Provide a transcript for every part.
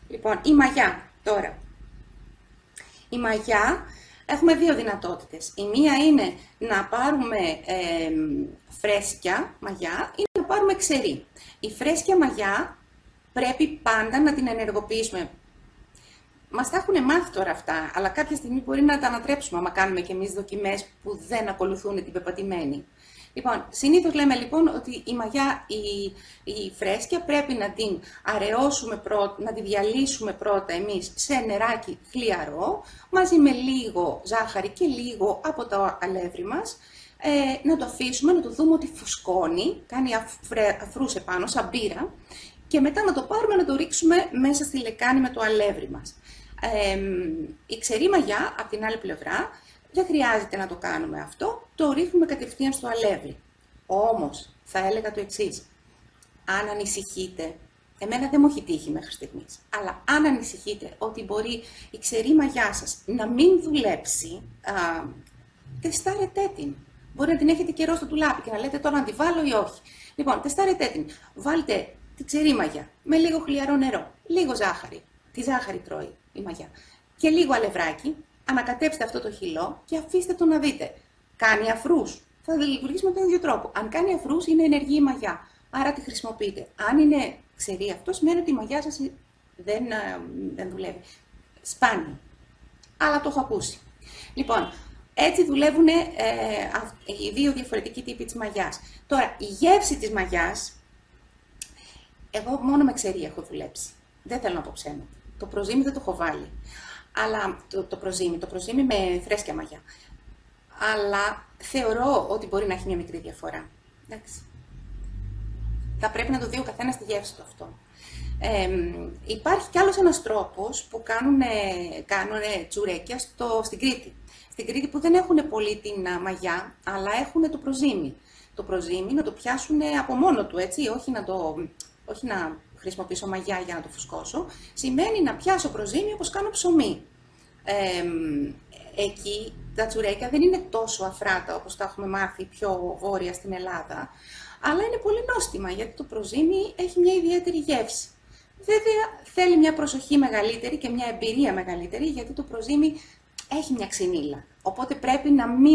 Λοιπόν, η μαγιά τώρα. Η μαγιά έχουμε δύο δυνατότητες. Η μία είναι να πάρουμε φρέσκια μαγιά ή να πάρουμε ξερή. Η φρέσκια μαγιά πρέπει πάντα να την ενεργοποιήσουμε. Μας τα έχουν μάθει τώρα αυτά, αλλά κάποια στιγμή μπορεί να τα ανατρέψουμε άμα κάνουμε και εμείς δοκιμές που δεν ακολουθούν την πεπατημένη. Λοιπόν, συνήθως λέμε λοιπόν ότι η μαγιά, η φρέσκια πρέπει να την αραιώσουμε πρώτα, να τη διαλύσουμε πρώτα εμείς σε νεράκι χλιαρό, μαζί με λίγο ζάχαρη και λίγο από το αλεύρι μας, να το αφήσουμε, να το δούμε ότι φουσκώνει, κάνει αφρούς επάνω, σαν μπύρα, και μετά να το πάρουμε να το ρίξουμε μέσα στη λεκάνη με το αλεύρι μας. Η ξερή μαγιά, από την άλλη πλευρά, δεν χρειάζεται να το κάνουμε αυτό, το ρίχνουμε κατευθείαν στο αλεύρι. Όμως, θα έλεγα το εξής, αν ανησυχείτε, εμένα δεν μου έχει τύχει μέχρι στιγμής, αλλά αν ανησυχείτε ότι μπορεί η ξερή μαγιά σας να μην δουλέψει, τεστάρετε την. Μπορεί να την έχετε καιρό στο ντουλάπι και να λέτε τώρα να τη βάλω ή όχι. Λοιπόν, τεστάρετε την. Βάλτε τη ξερή μαγιά με λίγο χλιαρό νερό, λίγο ζάχαρη. Τη ζάχαρη τρώει η μαγιά. Και λίγο αλευράκι. Ανακατέψτε αυτό το χυλό και αφήστε το να δείτε. Κάνει αφρούς. Θα λειτουργήσει με τον ίδιο τρόπο. Αν κάνει αφρούς, είναι ενεργή η μαγιά. Άρα τη χρησιμοποιείτε. Αν είναι ξερή, αυτό σημαίνει ότι η μαγιά σας δεν δουλεύει. Σπάνιο. Αλλά το έχω ακούσει. Λοιπόν, έτσι δουλεύουν οι δύο διαφορετικοί τύποι της μαγιάς. Τώρα, η γεύση της μαγιάς, εγώ μόνο με ξερή έχω δουλέψει. Δεν θέλω να πω ψέματα. Το προζύμι δεν το έχω βάλει. Αλλά το προζύμι με φρέσκια μαγιά. Αλλά θεωρώ ότι μπορεί να έχει μια μικρή διαφορά. Εντάξει. Θα πρέπει να το δει ο καθένας τη γεύση του αυτό. Υπάρχει κι άλλος ένας τρόπος που κάνουν τσουρέκια στην Κρήτη. Στην Κρήτη που δεν έχουν πολύ την μαγιά, αλλά έχουν το προζύμι. Το προζύμι να το πιάσουν από μόνο του, έτσι, όχι να χρησιμοποιήσω μαγιά για να το φουσκώσω, σημαίνει να πιάσω προζύμι όπως κάνω ψωμί. Εκεί τα τσουρέκια δεν είναι τόσο αφράτα όπως τα έχουμε μάθει πιο βόρεια στην Ελλάδα, αλλά είναι πολύ νόστιμα γιατί το προζύμι έχει μια ιδιαίτερη γεύση. Βέβαια θέλει μια προσοχή μεγαλύτερη και μια εμπειρία μεγαλύτερη γιατί το προζύμι έχει μια ξυνήλα. Οπότε πρέπει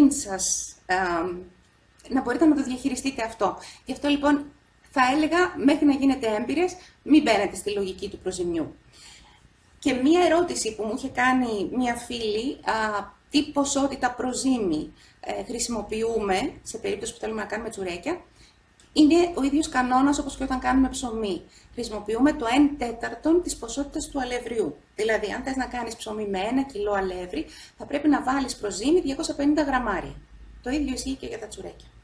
να μπορείτε να το διαχειριστείτε αυτό. Γι' αυτό λοιπόν θα έλεγα μέχρι να γίνετε έμπειρες μην μπαίνετε στη λογική του προζυμιού. Και μία ερώτηση που μου είχε κάνει μία φίλη, τι ποσότητα προζύμι χρησιμοποιούμε σε περίπτωση που θέλουμε να κάνουμε τσουρέκια, είναι ο ίδιος κανόνας όπως και όταν κάνουμε ψωμί. Χρησιμοποιούμε το 1/4 της ποσότητας του αλευριού. Δηλαδή, αν θες να κάνεις ψωμί με 1 κιλό αλεύρι, θα πρέπει να βάλεις προζύμι 250 γραμμάρια. Το ίδιο ισχύει και για τα τσουρέκια.